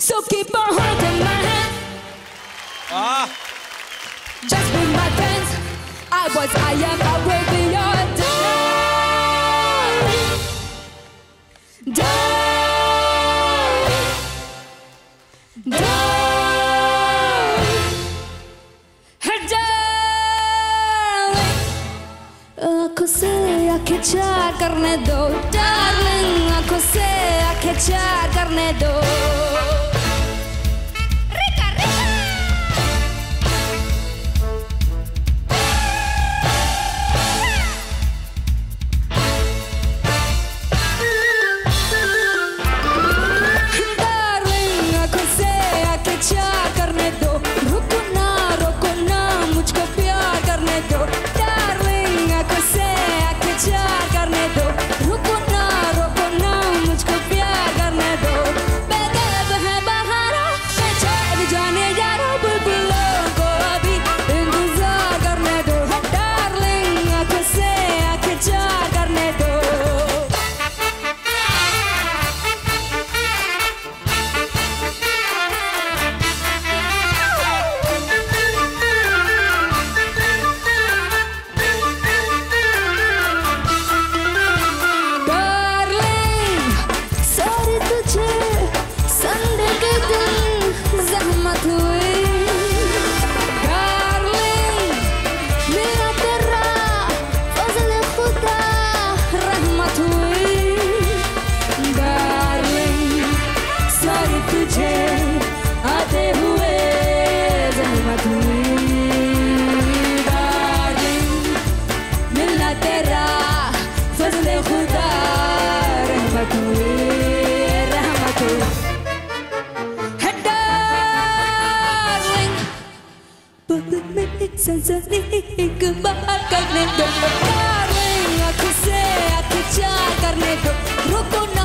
So keep on holding my hand. Just be my friends. I was, I am, I will be your darling. Darling. Darling. Darling. आँखों से आँखें चार करने दो darling. आँखों से आँखें चार करने दो. एक बार करने दो darling. आँखों से आँखें चार करने दो. रुको ना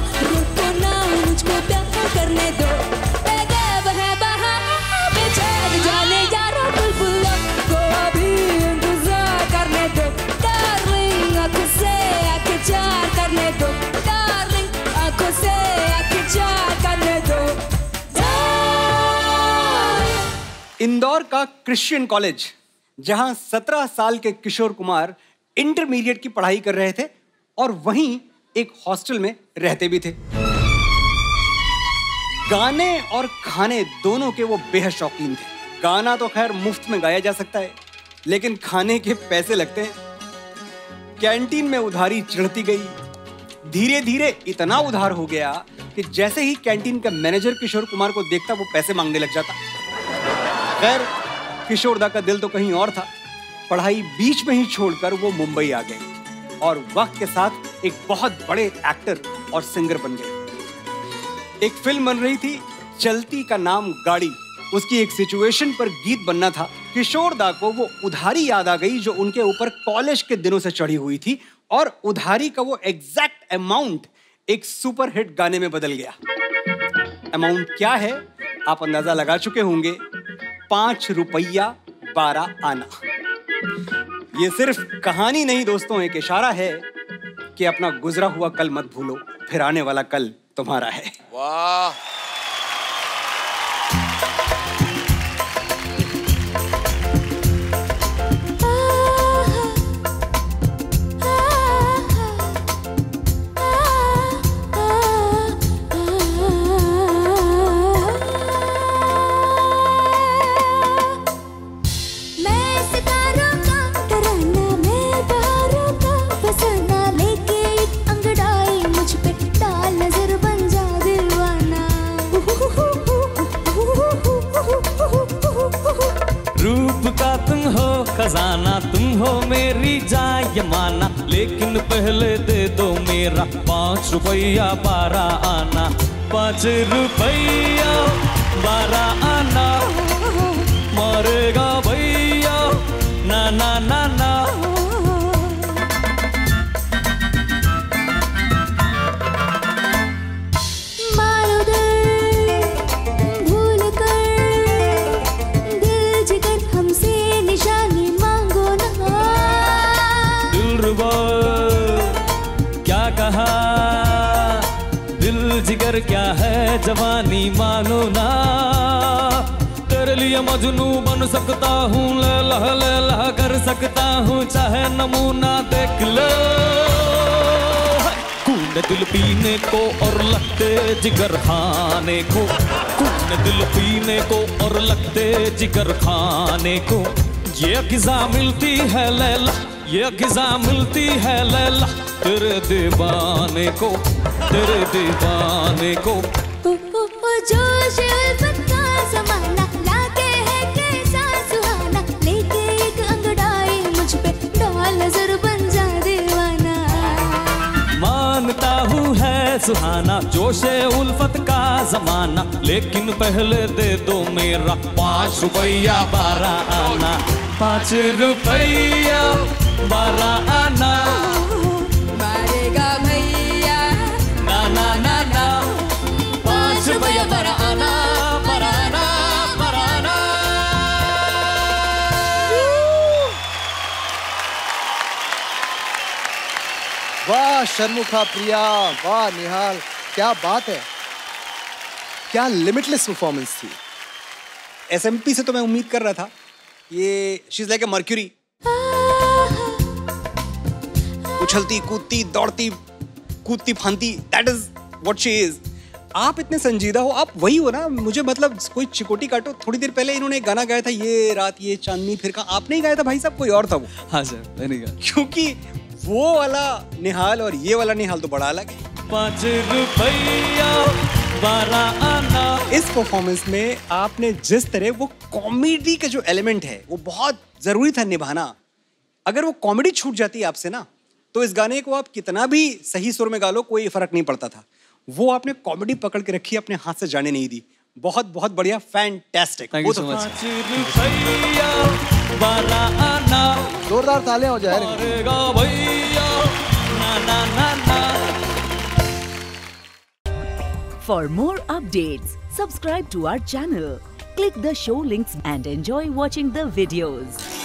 मुझको प्यार करने दो. बेगैब है बहाना बेचैन जाने यारों बुलबुलों को अभी इंतजार करने दो darling. आँखों से आँखें चार करने दो darling. आँखों से आँखें चार करने दो. इंदौर का क्रिश्चियन कॉलेज, जहां 17 साल के किशोर कुमार इंटरमीडिएट की पढ़ाई कर रहे थे और वहीं एक हॉस्टल में रहते भी थे। गाने और खाने दोनों के वो बेहद शौकीन थे। गाना तो खैर मुफ्त में गाया जा सकता है, लेकिन खाने के पैसे लगते हैं। कैंटीन में उधारी चढ़ती गई। धीरे धीरे इतना उधार हो गया कि जैसे ही कैंटीन का मैनेजर किशोर कुमार को देखता वो पैसे मांगने लग जाता। खैर किशोरदा का दिल तो कहीं और था। पढ़ाई बीच में ही छोड़कर वो मुंबई आ गए और वक्त के साथ एक बहुत बड़े एक्टर और सिंगर बन गए। एक फिल्म बन रही थी चलती का नाम गाड़ी, उसकी एक सिचुएशन पर गीत बनना था। किशोरदा को वो उधारी याद आ गई जो उनके ऊपर कॉलेज के दिनों से चढ़ी हुई थी और उधारी का वो एग्जैक्ट अमाउंट एक सुपरहिट गाने में बदल गया। अमाउंट क्या है आप अंदाजा लगा चुके होंगे, 5 रुपया 12 आना। ये सिर्फ कहानी नहीं दोस्तों, एक इशारा है कि अपना गुजरा हुआ कल मत भूलो, फिर आने वाला कल तुम्हारा है। वाह, खजाना तुम हो मेरी जायमाना, लेकिन पहले दे दो मेरा 5 रुपया 12 आना। 5 रुपया 12 आना, मरेगा भैया ना ना ना ना। दिल जिगर मगर क्या है जवानी मानो ना, तेरे लिए मजनू बन सकता हूँ, लैला कर सकता हूँ, चाहे नमूना देख लो। खून दिल पीने को और लगते जिगर खाने को, खून दिल पीने को और लगते जिगर खाने को, ये गिज़ा मिलती है लैला, ये गिज़ा मिलती है लैला, तेरे दीवाने को, तेरे दीवाने को। जोश उल्फत का ज़माना लाके है कैसा सुहाना, लेके एक अंगड़ाई मुझ पे डाल नजर बन जा दीवाना। मानता हूँ है सुहाना जोशे उल्फत का ज़माना, लेकिन पहले दे दो मेरा 5 रुपया 12 आना, 5 रुपया 12 आना। मारेगा भैया ना ना ना ना, 5 रुपया 12 आना, 12 आना, 12 आना। वाह शर्मुखा प्रिया, वाह निहाल, क्या बात है, क्या लिमिटलेस परफॉर्मेंस थी। SMP से तो मैं उम्मीद कर रहा था, ये she is like a mercury, उछलती कूदती दौड़ती कूदती फांती, that is what she is. आप इतने संजीदा हो, आप वही हो ना, मुझे मतलब कोई चिकोटी काटो, थोड़ी देर पहले इन्होंने एक गाना गाया था, ये रात ये चांदनी फिर का, आपने ही गाया था भाई साहब, कोई और था वो? हाँ सर, मैंने कहा। क्योंकि वो वाला निहाल और ये वाला निहाल तो बड़ा अलग है। 5 रुपया 12 आना। इस परफॉर्मेंस में आपने जिस तरह वो कॉमेडी का जो एलिमेंट है वो बहुत जरूरी था निभाना, अगर वो कॉमेडी छूट जाती आपसे ना, तो इस गाने को आप कितना भी सही सुर में गा लो कोई फर्क नहीं पड़ता था। वो आपने कॉमेडी पकड़ के रखी, अपने हाथ से जाने नहीं दी। बहुत बहुत बढ़िया, fantastic. Thank you so much. 5 रुपया 12 आना, जोरदार तालियां हो जाए। मारेगा भैया ना ना ना ना। For more updates, subscribe to our channel, click the show links and enjoy watching the videos.